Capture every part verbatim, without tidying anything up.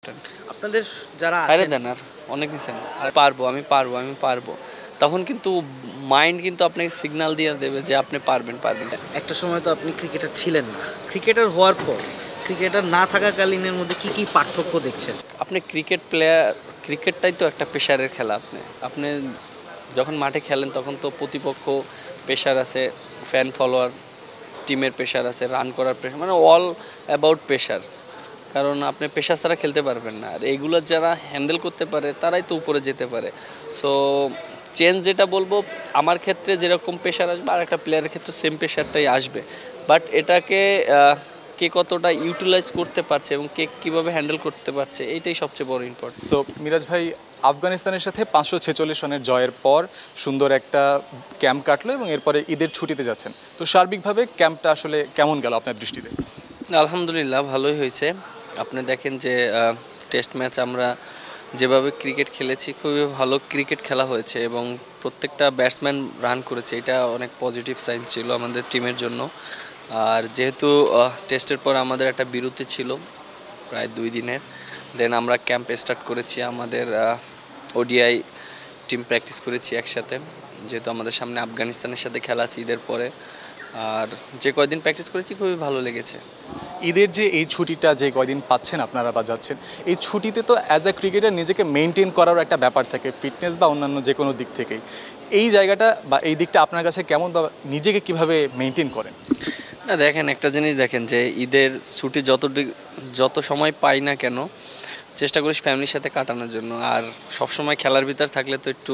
Important. আপনাদের যারা ছাইড়ে আছেন দেন আর অনেক নিছেন আর পারবো আমি পারবো আমি পারবো তখন কিন্তু মাইন্ড কিন্তু আপনাকে সিগন্যাল দিয়ে দেবে যে আপনি পারবেন পারবেন। একটা সময় তো আপনি ক্রিকেটার ছিলেন না, ক্রিকেটার হওয়ার পর ক্রিকেটার না থাকাকালীনের মধ্যে কি কি পার্থক্য দেখছেন? আপনি ক্রিকেট প্লেয়ার, ক্রিকেটটাই তো একটা পেশারের খেলা। আপনি আপনি যখন মাঠে খেলেন তখন তো প্রতিপক্ষ পেশার আছে, ফ্যান ফলোয়ার টিমের প্রেশার আছে, রান করার প্রেশার, মানে অল অ্যাবাউট প্রেশার। কারণ আপনি পেশার ছাড়া খেলতে পারবেন না, আর এইগুলো যারা হ্যান্ডেল করতে পারে তারাই তো উপরে যেতে পারে। সো চেঞ্জ যেটা বলবো, আমার ক্ষেত্রে যেরকম প্রেশার আসবে আর একটা প্লেয়ারের ক্ষেত্রে সেম প্রেশারটাই আসবে, বাট এটাকে কে কতটা ইউটিলাইজ করতে পারছে এবং কে কীভাবে হ্যান্ডেল করতে পারছে এইটাই সবচেয়ে বড় ইম্পর্টেন্ট। তো মিরাজ ভাই, আফগানিস্তানের সাথে পাঁচশো ছেচল্লিশ রানের জয়ের পর সুন্দর একটা ক্যাম্প কাটলো এবং এরপরে ঈদের ছুটিতে যাচ্ছেন, তো সার্বিকভাবে ক্যাম্পটা আসলে কেমন গেল আপনার দৃষ্টিতে? আলহামদুলিল্লাহ ভালোই হয়েছে। আপনি দেখেন যে টেস্ট ম্যাচ আমরা যেভাবে ক্রিকেট খেলেছি, খুবই ভালো ক্রিকেট খেলা হয়েছে এবং প্রত্যেকটা ব্যাটসম্যান রান করেছে, এটা অনেক পজিটিভ সাইন ছিল আমাদের টিমের জন্য। আর যেহেতু টেস্টের পর আমাদের একটা বিরতি ছিল প্রায় দুই দিনের, দেন আমরা ক্যাম্প স্টার্ট করেছি, আমাদের ওডিআই টিম প্র্যাকটিস করেছি একসাথে, যেহেতু আমাদের সামনে আফগানিস্তানের সাথে খেলা আছে ঈদের পরে। আর যে কয়দিন প্র্যাকটিস করেছি খুবই ভালো লেগেছে। ঈদের যে এই ছুটিটা যে কয়দিন পাচ্ছেন আপনারা বা যাচ্ছেন, এই ছুটিতে তো অ্যাজ এ ক্রিকেটার নিজেকে মেনটেন করারও একটা ব্যাপার থাকে, ফিটনেস বা অন্যান্য যে কোনো দিক থেকেই। এই জায়গাটা বা এই দিকটা আপনার কাছে কেমন, বা নিজেকে কিভাবে মেনটেন করেন? না দেখেন, একটা জিনিস দেখেন যে ঈদের ছুটি যত যত সময় পাই না কেন, চেষ্টা করি ফ্যামিলির সাথে কাটানোর জন্য। আর সবসময় খেলার ভিতর থাকলে তো একটু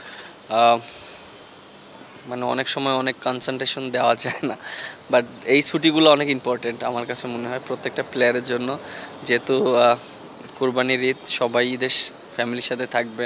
মানে অনেক সময় অনেক কনসেন্ট্রেশন দেওয়া যায় না, বাট এই ছুটিগুলো অনেক ইম্পর্টেন্ট আমার কাছে মনে হয় প্রত্যেকটা প্লেয়ারের জন্য। যেহেতু কুরবানির ঈদ, সবাই ঈদের ফ্যামিলির সাথে থাকবে,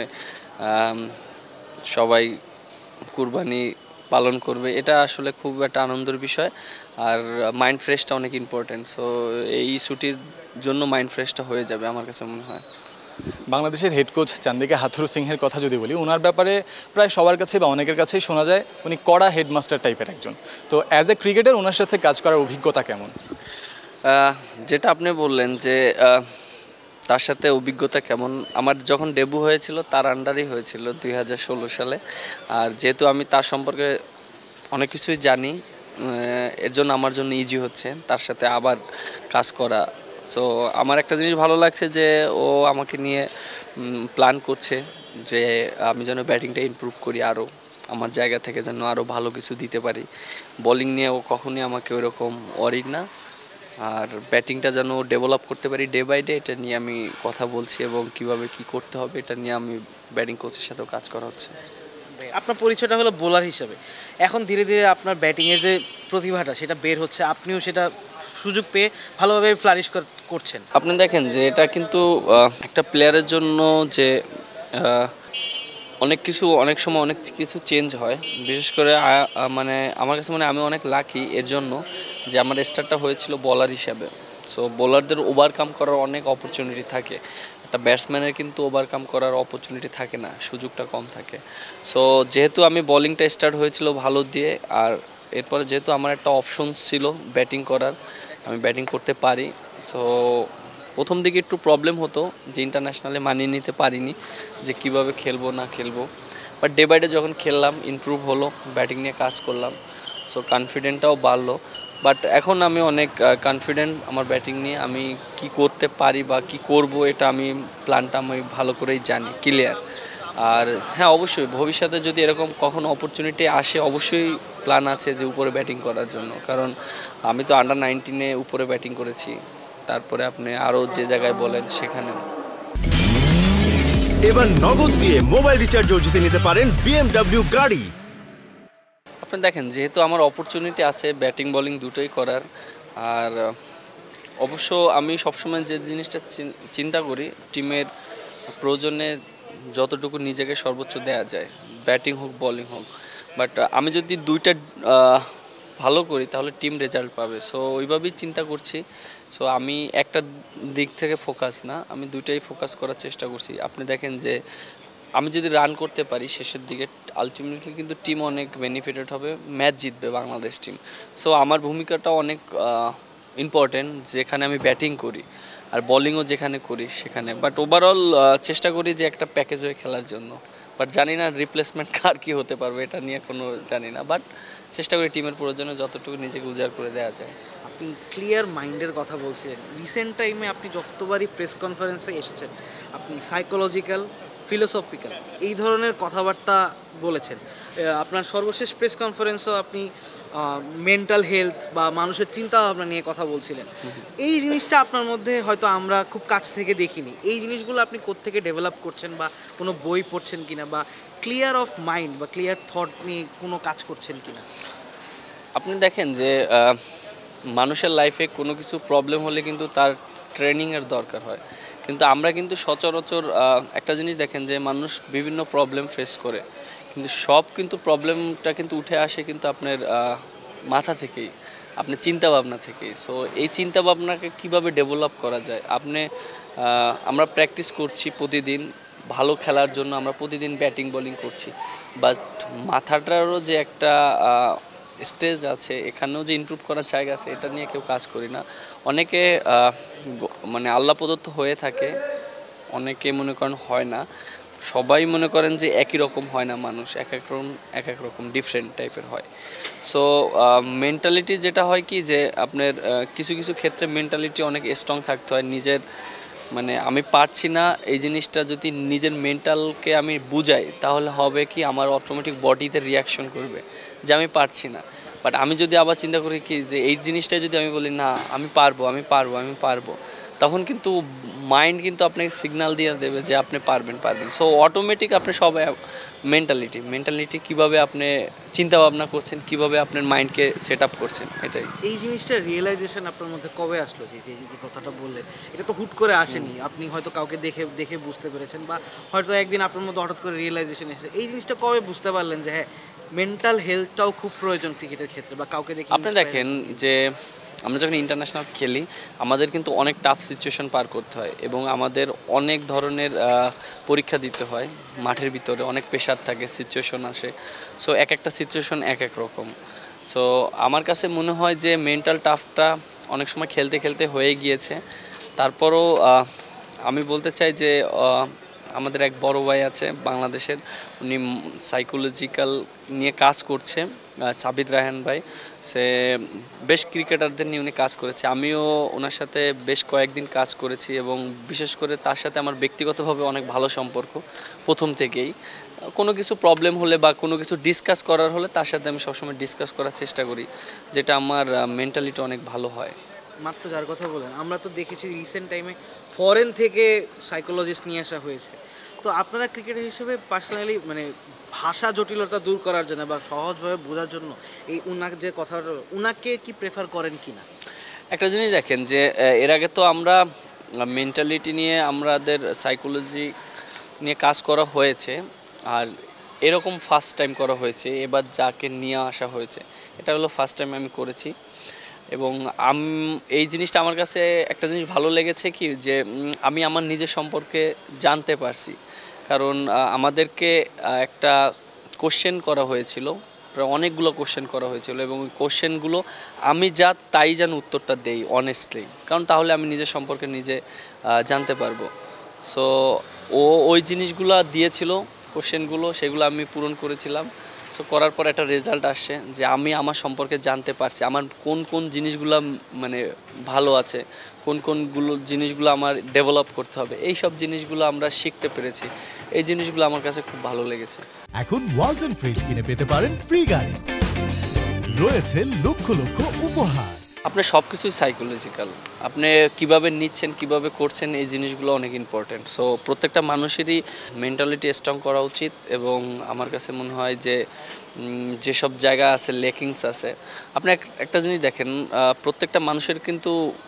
সবাই কুরবানি পালন করবে, এটা আসলে খুব একটা আনন্দের বিষয়। আর মাইন্ড ফ্রেশটা অনেক ইম্পর্টেন্ট, সো এই ছুটির জন্য মাইন্ড ফ্রেশটা হয়ে যাবে আমার কাছে মনে হয়। বাংলাদেশের হেড কোচ চান্দিকা হাথুরু সিংহের কথা যদি বলি, ওনার ব্যাপারে প্রায় সবার কাছে বা অনেকের কাছেই শোনা যায় উনি কড়া হেডমাস্টার টাইপের একজন। তো অ্যাজ এ ক্রিকেটার ওনার সাথে কাজ করার অভিজ্ঞতা কেমন? যেটা আপনি বললেন যে তার সাথে অভিজ্ঞতা কেমন, আমার যখন ডেবু হয়েছিল তার আন্ডারেই হয়েছিল দুই হাজার ষোলো সালে। আর যেহেতু আমি তার সম্পর্কে অনেক কিছুই জানি, এর জন্য আমার জন্য ইজি হচ্ছে তার সাথে আবার কাজ করা। সো আমার একটা জিনিস ভালো লাগছে যে ও আমাকে নিয়ে প্ল্যান করছে যে আমি যেন ব্যাটিংটা ইমপ্রুভ করি, আরও আমার জায়গা থেকে যেন আরও ভালো কিছু দিতে পারি। বোলিং নিয়ে ও কখনই আমাকে ওইরকম ওয়ারিড না, আর ব্যাটিংটা যেন ডেভেলপ করতে পারি ডে বাই ডে, এটা নিয়ে আমি কথা বলছি এবং কিভাবে কি করতে হবে এটা নিয়ে আমি ব্যাটিং কোচের সাথেও কাজ করা হচ্ছে। আপনার পরিচয়টা হলো বোলার হিসেবে, এখন ধীরে ধীরে আপনার ব্যাটিংয়ের যে প্রতিভাটা সেটা বের হচ্ছে, আপনিও সেটা সুযোগ পেয়ে ভালোভাবে ফ্লারিশ করছেন। আপনি দেখেন যে এটা কিন্তু একটা প্লেয়ারের জন্য যে অনেক কিছু অনেক সময় অনেক কিছু চেঞ্জ হয়, বিশেষ করে মানে আমার কাছে মানে আমি অনেক লাকি এর জন্য যে আমার স্টার্টটা হয়েছিল বলার হিসাবে। সো বোলারদের ওভারকাম করার অনেক অপরচুনিটি থাকে, একটা ব্যাটসম্যানের কিন্তু ওভারকাম করার অপরচুনিটি থাকে না, সুযোগটা কম থাকে। সো যেহেতু আমি বোলিংটা স্টার্ট হয়েছিল ভালো দিয়ে, আর এরপরে যেহেতু আমার একটা অপশনস ছিল ব্যাটিং করার, আমি ব্যাটিং করতে পারি। সো প্রথম দিকে একটু প্রবলেম হতো যে ইন্টারন্যাশনালে মানিয়ে নিতে পারিনি যে কিভাবে খেলবো না খেলবো, বাট ডে বাই ডে যখন খেললাম ইমপ্রুভ হলো, ব্যাটিং নিয়ে কাজ করলাম, সো কনফিডেন্টটাও বাড়লো। বাট এখন আমি অনেক কনফিডেন্ট আমার ব্যাটিং নিয়ে, আমি কি করতে পারি বা কি করব এটা আমি প্ল্যানটা আমি ভালো করেই জানি, ক্লিয়ার। আর হ্যাঁ, অবশ্যই ভবিষ্যতে যদি এরকম কখনো অপরচুনিটি আসে, অবশ্যই প্ল্যান আছে যে উপরে ব্যাটিং করার জন্য, কারণ আমি তো আন্ডার নাইনটিনে উপরে ব্যাটিং করেছি, তারপরে আপনি আরও যে জায়গায় বলেন সেখানেও। এবার নগদ দিয়ে মোবাইল রিচার্জও জিতে নিতে পারেন বিএমডব্লিউ গাড়ি। আপনি দেখেন যেহেতু আমার অপরচুনিটি আছে ব্যাটিং বোলিং দুটোই করার, আর অবশ্য আমি সবসময় যে জিনিসটা চিন্তা করি টিমের প্রয়োজনে যতটুকু নিজেকে সর্বোচ্চ দেয়া যায়, ব্যাটিং হোক বোলিং হোক, বাট আমি যদি দুইটা ভালো করি তাহলে টিম রেজাল্ট পাবে। সো ওইভাবেই চিন্তা করছি। সো আমি একটা দিক থেকে ফোকাস না, আমি দুইটাই ফোকাস করার চেষ্টা করছি। আপনি দেখেন যে আমি যদি রান করতে পারি শেষের দিকে, আলটিমেটলি কিন্তু টিম অনেক বেনিফিটেড হবে, ম্যাচ জিতবে বাংলাদেশ টিম। সো আমার ভূমিকাটা অনেক ইম্পর্টেন্ট যেখানে আমি ব্যাটিং করি। আর বোলিংও যেখানে করি সেখানে। বাট ওভারঅল চেষ্টা করি যে একটা প্যাকেজ হয়ে খেলার জন্য। বাট জানি না রিপ্লেসমেন্ট কার কী হতে পারবে, এটা নিয়ে কোনো জানি না। বাট চেষ্টা করি টিমের প্রয়োজনে যতটুকু নিজেকে উজাড় করে দেওয়া যায়। আপনি ক্লিয়ার মাইন্ডের কথা বলছিলেন। রিসেন্ট টাইমে আপনি যতবারই প্রেস কনফারেন্সে এসেছেন আপনি সাইকোলজিক্যাল, ফিলোসফিক্যাল এই ধরনের কথাবার্তা বলেছেন। আপনার সর্বশেষ প্রেস কনফারেন্সও আপনি মেন্টাল হেলথ বা মানুষের চিন্তা ভাবনা নিয়ে কথা বলছিলেন। এই জিনিসটা আপনার মধ্যে হয়তো আমরা খুব কাছ থেকে দেখিনি। এই জিনিসগুলো আপনি কোত্থেকে ডেভেলপ করছেন বা কোনো বই পড়ছেন কিনা বা ক্লিয়ার অফ মাইন্ড বা ক্লিয়ার থট নিয়ে কোনো কাজ করছেন কিনা? আপনি দেখেন যে মানুষের লাইফে কোনো কিছু প্রবলেম হলে কিন্তু তার ট্রেনিংয়ের দরকার হয়, কিন্তু আমরা কিন্তু সচরাচর একটা জিনিস দেখেন যে মানুষ বিভিন্ন প্রবলেম ফেস করে, কিন্তু সব কিন্তু প্রবলেমটা কিন্তু উঠে আসে কিন্তু আপনার মাথা থেকেই, আপনার চিন্তা ভাবনা থেকেই। সো এই চিন্তা ভাবনাকে কীভাবে ডেভেলপ করা যায়, আপনি আমরা প্র্যাকটিস করছি প্রতিদিন ভালো খেলার জন্য, আমরা প্রতিদিন ব্যাটিং বোলিং করছি, বাট মাথাটারও যে একটা স্টেজ আছে, এখানেও যে ইমপ্রুভ করার জায়গা আছে, এটা নিয়ে কেউ কাজ করি না। অনেকে মানে আল্লাহ প্রদত্ত হয়ে থাকে, অনেকে মনে করেন হয় না। সবাই মনে করেন যে একই রকম হয় না, মানুষ এক এক রকম এক এক রকম ডিফারেন্ট টাইপের হয়। সো মেন্টালিটি যেটা হয় কি যে আপনার কিছু কিছু ক্ষেত্রে মেন্টালিটি অনেক স্ট্রং থাকতে হয়। নিজের মানে আমি পারছি না এই জিনিসটা যদি নিজের মেন্টালকে আমি বুঝাই, তাহলে হবে কি আমার অটোমেটিক বডিতে রিয়াকশন করবে যে আমি পারছি না। বাট আমি যদি আবার চিন্তা করি কি যে এই জিনিসটাই যদি আমি বলি না আমি পারবো আমি পারবো আমি পারবো, তখন কিন্তু মাইন্ড কিন্তু আপনাকে সিগন্যাল দিয়ে দেবে যে আপনি পারবেন পারবেন। সো অটোমেটিক আপনি সবাই মেন্টালিটি মেন্টালিটি কীভাবে আপনি চিন্তা ভাবনা করছেন, কীভাবে আপনার মাইন্ডকে সেট আপ করছেন, এটাই। এই জিনিসটা রিয়েলাইজেশন আপনার মধ্যে কবে আসলো যে যে কথাটা বললেন? এটা তো হুট করে আসেনি, আপনি হয়তো কাউকে দেখে দেখে বুঝতে পেরেছেন বা হয়তো একদিন আপনার মধ্যে হঠাৎ করে রিয়েলাইজেশন এসেছে। এই জিনিসটা কবে বুঝতে পারলেন যে হ্যাঁ মেন্টাল হেলথটাও খুব প্রয়োজন ক্রিকেটের ক্ষেত্রে বা কাউকে দেখে? আপনি দেখেন যে আমরা যখন ইন্টারন্যাশনাল খেলি আমাদের কিন্তু অনেক টাফ সিচুয়েশন পার করতে হয় এবং আমাদের অনেক ধরনের পরীক্ষা দিতে হয়। মাঠের ভিতরে অনেক প্রেশার থাকে, সিচুয়েশন আসে। সো এক একটা সিচুয়েশন এক এক রকম। সো আমার কাছে মনে হয় যে মেন্টাল টাফটা অনেক সময় খেলতে খেলতে হয়ে গিয়েছে। তারপরও আমি বলতে চাই যে আমাদের এক বড় ভাই আছে বাংলাদেশের, উনি সাইকোলজিক্যাল নিয়ে কাজ করছে, সাবিদ রায়হান ভাই। সে বেশ ক্রিকেটারদের নিয়ে উনি কাজ করেছে, আমিও ওনার সাথে বেশ কয়েকদিন কাজ করেছি এবং বিশেষ করে তার সাথে আমার ব্যক্তিগতভাবে অনেক ভালো সম্পর্ক প্রথম থেকেই। কোনো কিছু প্রবলেম হলে বা কোনো কিছু ডিসকাস করার হলে তার সাথে আমি সবসময় ডিসকাস করার চেষ্টা করি, যেটা আমার মেন্টালিটি অনেক ভালো হয়। মাত্র যার কথা বলেন, আমরা তো দেখেছি রিসেন্ট টাইমে ফরেন থেকে সাইকোলজিস্ট নিয়ে আসা হয়েছে। তো আপনারা ক্রিকেটার হিসেবে পার্সোনালি মানে ভাষা জটিলতা দূর করার জন্য বা সহজভাবে বোঝার জন্য এই উনার যে কথাটা, উনাকে কি প্রেফার করেন কি না? একটা জিনিস দেখেন যে এর আগে তো আমরা মেন্টালিটি নিয়ে আমাদের সাইকোলজি নিয়ে কাজ করা হয়েছে, আর এরকম ফার্স্ট টাইম করা হয়েছে। এবার যাকে নিয়ে আসা হয়েছে এটা হলো ফার্স্ট টাইম আমি করেছি এবং আমি এই জিনিসটা আমার কাছে একটা জিনিস ভালো লেগেছে কি যে আমি আমার নিজের সম্পর্কে জানতে পারছি। কারণ আমাদেরকে একটা কোশ্চেন করা হয়েছিল, প্রায় অনেকগুলো কোশ্চেন করা হয়েছিল এবং ওই কোশ্চেনগুলো আমি যা তাই যেন উত্তরটা দেই অনেস্টলি, কারণ তাহলে আমি নিজের সম্পর্কে নিজে জানতে পারবো। সো ও ওই জিনিসগুলো দিয়েছিল কোশ্চেনগুলো, সেগুলো আমি পূরণ করেছিলাম। সো করার পর একটা রেজাল্ট আসছে যে আমি আমার সম্পর্কে জানতে পারছি, আমার কোন কোন জিনিসগুলো মানে ভালো আছে, কোন কোনগুলো জিনিসগুলো আমার ডেভেলপ করতে হবে, এই সব জিনিসগুলো আমরা শিখতে পেরেছি। এই জিনিসগুলো আমার কাছে খুব ভালো লেগেছে। এখন ওয়ালটন ফ্রিজ কিনে পেতে পারেন ফ্রি গাড়ি, রয়েছে লক্ষ লক্ষ উপহার। আপনার সব কিছুই সাইকোলজিক্যাল, আপনি কিভাবে নিচ্ছেন কিভাবে করছেন এই জিনিসগুলো অনেক ইম্পর্টেন্ট। সো প্রত্যেকটা মানুষেরই মেন্টালিটি স্ট্রং করা উচিত এবং আমার কাছে মনে হয় যে যেসব জায়গা আছে লেকিংস আছে, আপনি একটা জিনিস দেখেন প্রত্যেকটা মানুষের কিন্তু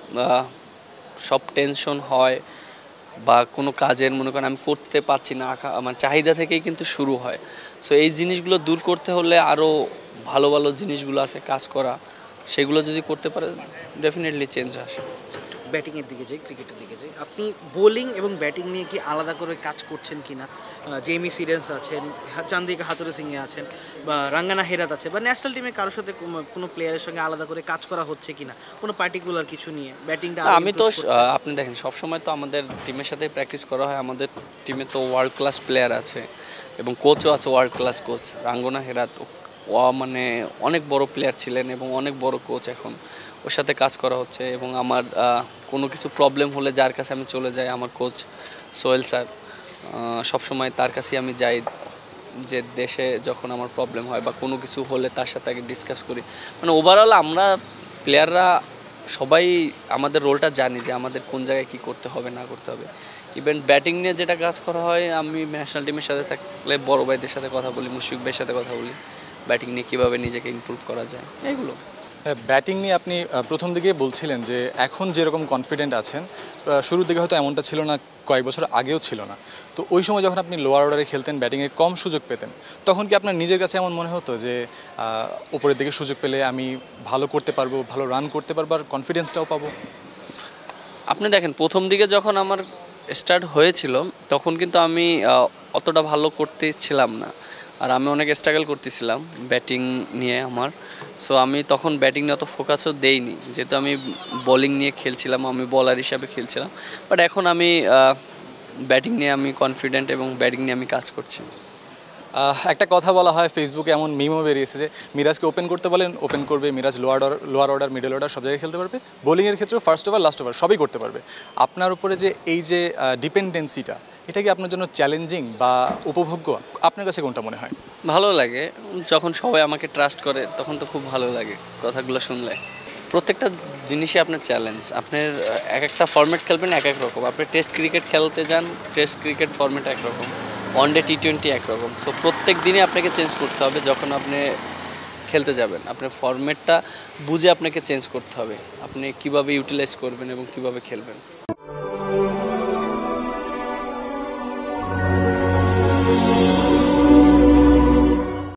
সব টেনশন হয় বা কোনো কাজের মনে করেন আমি করতে পারছি না, আমার চাহিদা থেকেই কিন্তু শুরু হয়। সো এই জিনিসগুলো দূর করতে হলে আরও ভালো ভালো জিনিসগুলো আছে কাজ করা, সেগুলো যদি করতে পারে ডেফিনেটলি চেঞ্জ আসে। ব্যাটিংয়ের দিকে যাই, ক্রিকেটের দিকে যাই, আপনি বোলিং এবং ব্যাটিং নিয়ে কি আলাদা করে কাজ করছেন কি না? জেমি সিডেন্স আছেন, চান্দিকা হাতুরে সিংয়ে আছেন, বা রাঙ্গানা হেরাত আছে, বা ন্যাশনাল টিমে কারোর সাথে কোনো প্লেয়ারের সঙ্গে আলাদা করে কাজ করা হচ্ছে কি না কোনো পার্টিকুলার কিছু নিয়ে ব্যাটিংটা? আমি তো আপনি দেখেন সবসময় তো আমাদের টিমের সাথে প্র্যাকটিস করা হয়। আমাদের টিমে তো ওয়ার্ল্ড ক্লাস প্লেয়ার আছে এবং কোচও আছে, world class coach Rangana Herath, ও মানে অনেক বড় প্লেয়ার ছিলেন এবং অনেক বড় কোচ। এখন ওর সাথে কাজ করা হচ্ছে এবং আমার কোনো কিছু প্রবলেম হলে যার কাছে আমি চলে যাই, আমার কোচ সোহেল স্যার, সবসময় তার কাছেই আমি যাই। যে দেশে যখন আমার প্রবলেম হয় বা কোনো কিছু হলে তার সাথে আগে ডিসকাস করি। মানে ওভারঅল আমরা প্লেয়াররা সবাই আমাদের রোলটা জানি যে আমাদের কোন জায়গায় কী করতে হবে না করতে হবে। ইভেন ব্যাটিং নিয়ে যেটা কাজ করা হয়, আমি ন্যাশনাল টিমের সাথে থাকলে বড় ভাইদের সাথে কথা বলি, মুশফিক ভাইয়ের সাথে কথা বলি, ব্যাটিং নিয়ে কীভাবে নিজেকে ইমপ্রুভ করা যায় এগুলো। ব্যাটিং নিয়ে আপনি প্রথম দিকে বলছিলেন যে এখন যেরকম কনফিডেন্ট আছেন, শুরুর দিকে হয়তো এমনটা ছিল না, কয়েক বছর আগেও ছিল না। তো ওই সময় যখন আপনি লোয়ার অর্ডারে খেলতেন, ব্যাটিংয়ে কম সুযোগ পেতেন, তখন কি আপনার নিজের কাছে এমন মনে হতো যে উপরের দিকে সুযোগ পেলে আমি ভালো করতে পারবো, ভালো রান করতে পারবো আর কনফিডেন্সটাও পাবো? আপনি দেখেন প্রথম দিকে যখন আমার স্টার্ট হয়েছিল তখন কিন্তু আমি অতটা ভালো করতেছিলাম না, আর আমি অনেক স্ট্রাগল করতেছিলাম ব্যাটিং নিয়ে আমার। সো আমি তখন ব্যাটিং নিয়ে অত ফোকাসও দেইনি, যেহেতু আমি বোলিং নিয়ে খেলছিলাম, আমি বলার হিসাবে খেলছিলাম। বাট এখন আমি ব্যাটিং নিয়ে আমি কনফিডেন্ট এবং ব্যাটিং নিয়ে আমি কাজ করছি। একটা কথা বলা হয়, ফেসবুকে এমন মিমও বেরিয়েছে যে মিরাজকে ওপেন করতে বলেন ওপেন করবে, Miraz lower order lower order middle order সব জায়গায় খেলতে পারবে, বোলিংয়ের ক্ষেত্রেও ফার্স্ট ওভার লাস্ট ওভার সবই করতে পারবে। আপনার উপরে যে এই যে ডিপেন্ডেন্সিটা, এটা কি আপনার জন্য চ্যালেঞ্জিং বা উপভোগ্য? আপনার কাছে কোনটা মনে হয়? ভালো লাগে, যখন সবাই আমাকে ট্রাস্ট করে তখন তো খুব ভালো লাগে কথাগুলো শুনলে। প্রত্যেকটা জিনিসই আপনার চ্যালেঞ্জ। আপনার এক একটা ফরম্যাট খেলবেন এক এক রকম। আপনি টেস্ট ক্রিকেট খেলতে যান, টেস্ট ক্রিকেট ফরম্যাট একরকম, ওয়ান ডে টি টোয়েন্টি একরকম। সো প্রত্যেক দিনই আপনাকে চেঞ্জ করতে হবে। যখন আপনি খেলতে যাবেন আপনার ফরম্যাটটা বুঝে আপনাকে চেঞ্জ করতে হবে, আপনি কিভাবে ইউটিলাইজ করবেন এবং কিভাবে খেলবেন।